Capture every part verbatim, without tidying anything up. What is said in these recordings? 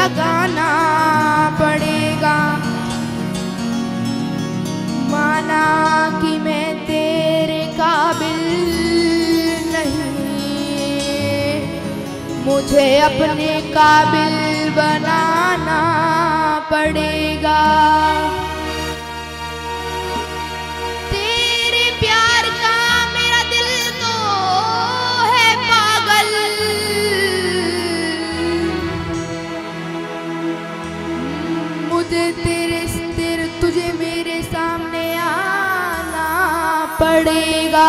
लगाना पड़ेगा। माना कि मैं तेरे काबिल नहीं, मुझे अपने काबिल बनाना पड़ेगा। तेरे प्यार का मेरा दिल तो है पागल, मुझे तेरे तेरे तुझे मेरे सामने आना पड़ेगा।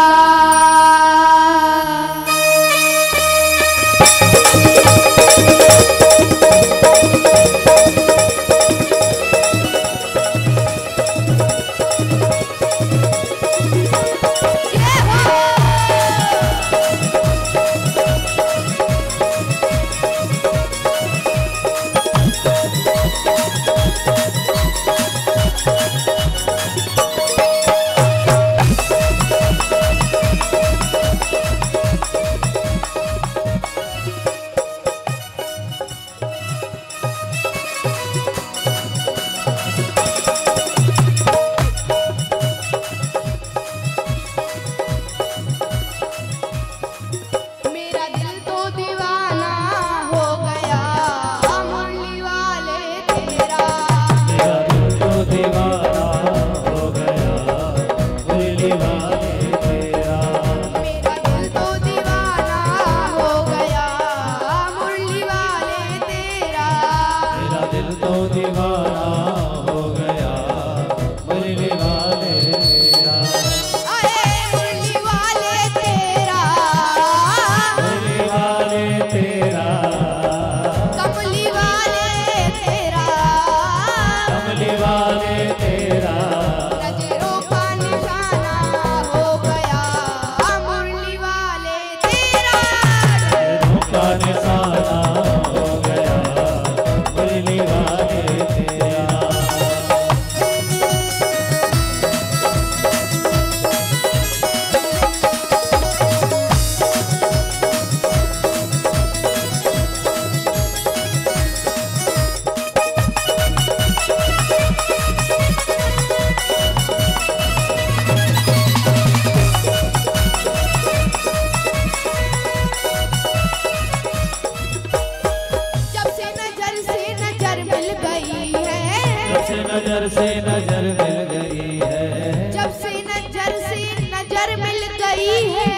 नजर से नजर मिल गई है, जब से नजर से नजर मिल गई है,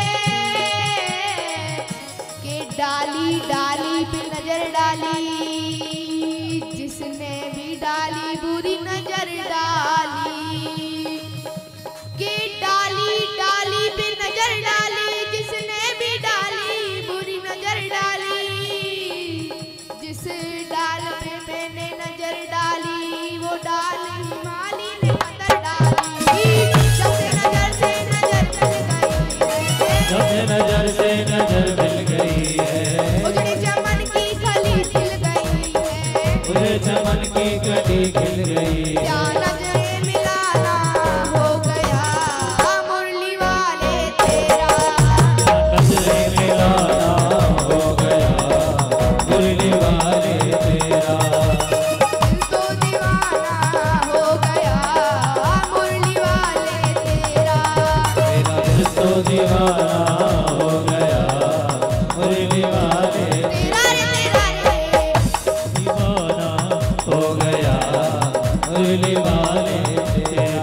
कि डाली डाली पे नजर डाली, जिसने भी डाली बुरी नजर डाली, कि डाली डाली पे नजर डाली, जिसने भी डाली बुरी नजर डाली, जिस डाल पे मैंने नजर डाली वो डाल माली ने अंदर डाली। जब से नजर से नजर मिल गई है, जब से नजर से नजर मिल गई है, उजड़े चमन की कली खिल गई है, मुझे चमन की कली खिल गई है। क्या नजरे मिलाना हो गया मुरली वाले तेरा, नजरे मिलाना हो गया मुरली वाले तेरा, तो दीवाना हो गया मुरली वाले तेरा, मेरा दिल तो दीवाना हो गया मुरली वाले तेरा रे तेरा रे, दीवाना हो गया मुरली वाले तेरा।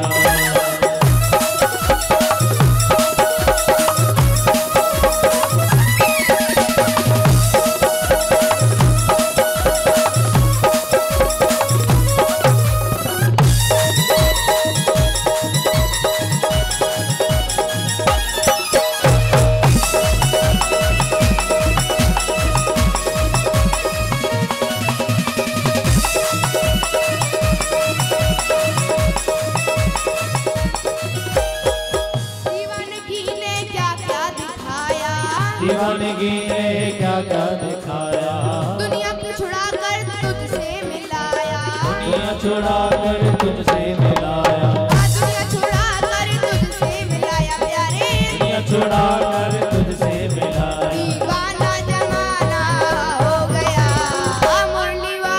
दीवानगी ने क्या क्या दिखाया, दुनिया को छुड़ा कर तुझसे मिलाया, दुनिया छुड़ा कर तुझसे मिलाया, दुनिया छुड़ा कर तुझसे मिलाया प्यारे, दुनिया छुड़ा कर तुझसे मिलाया। दीवाना जमाना हो गया मुरली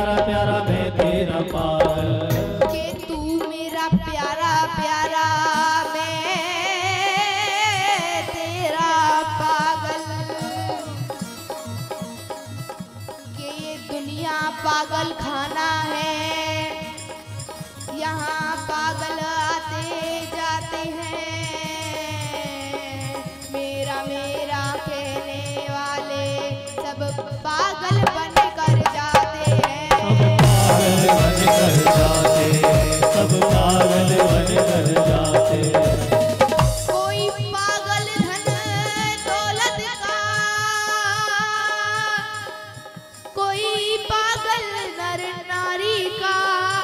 प्यारा प्यारा मैं तेरा पागल, के तू मेरा प्यारा प्यारा मैं तेरा पागल, के ये दुनिया पागल खाना है, यहाँ पागल आते जाते हैं, मेरा मेरा कहने वाले सब पागल बन कर जाते हैं, सब पागल बन कर जाते, सब पागल बन कर जाते। कोई पागल धन दौलत का, कोई पागल नर नारी का,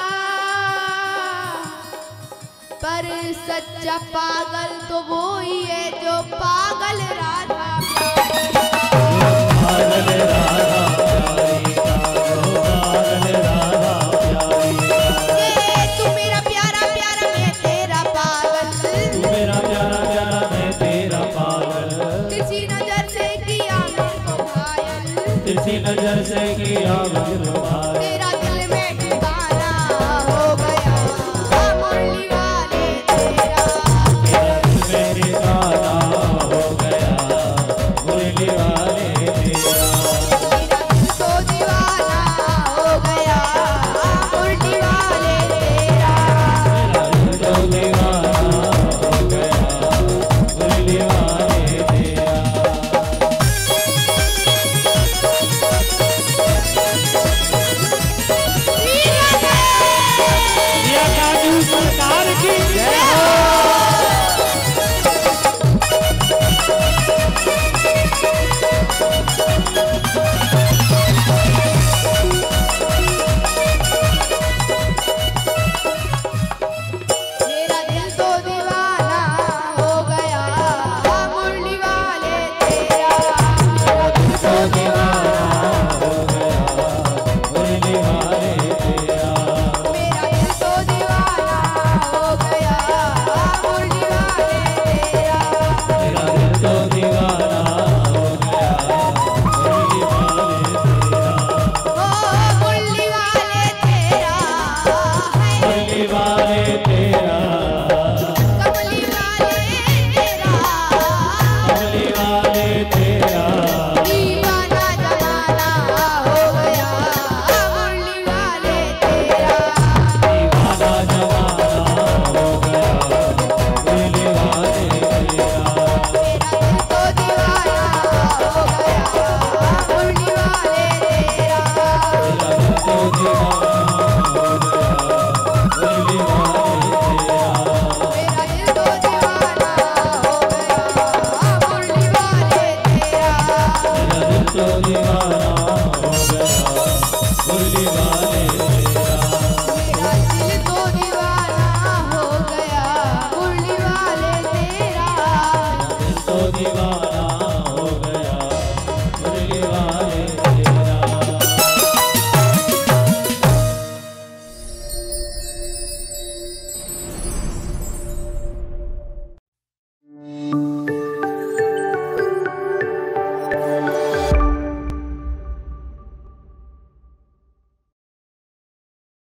पर सच्चा पागल तो वो ही है जो पागल राधा प्यारी का। पागल राधा प्यारी का, वो पागल राधा प्यारी का। ये तू मेरा प्यारा प्यारा मैं तेरा पागल, तू मेरा प्यारा प्यारा मैं तेरा पागल, किसी नजर से किया मुझको घायल, किसी नजर से किया मुझको घायल, तेरा दिल में ठिकाना हो गया मुरली वाले तेरा, तेरा दिल में ठिकाना हो गया मुरली वाले तेरा, मेरा दिल तो दीवाना हो गया मुरली वाले तेरा, तेरा दिल तो दीवाना हो गया मुरली वाले तेरा। जिया काजू सरकार की जय हो। मेरा दिल तो दीवाना हो गया मुरली वाले तेरा, तेरा दिल तो दीवाना हो गया मुरली वाले तेरा, मेरा दिल तो दीवाना हो गया मुरली वाले तेरा, तेरा दिल तो दीवाना हो गया मुरली वाले तेरा, ओ मुरली वाले तेरा है, मुरली वाले तेरा, कमली वाले तेरा, मुरली वाले तेरा, दीवाना जमाना हो गया मुरली वाले तेरा, दीवाना जमाना हो गया मुरली वाले तेरा, मेरा दिल तो दीवाना हो गया मुरली वाले तेरा, तेरा दिल तो दीवाना हो गया मुरली वाले तेरा, मेरा दिल तो दीवाना हो गया मुरली वाले तेरा, तेरा दिल तो दीवाना हो गया मुरली वाले तेरा, मेरा दिल तो दीवाना हो गया मुरली वाले तेरा, दिल तो दीवाना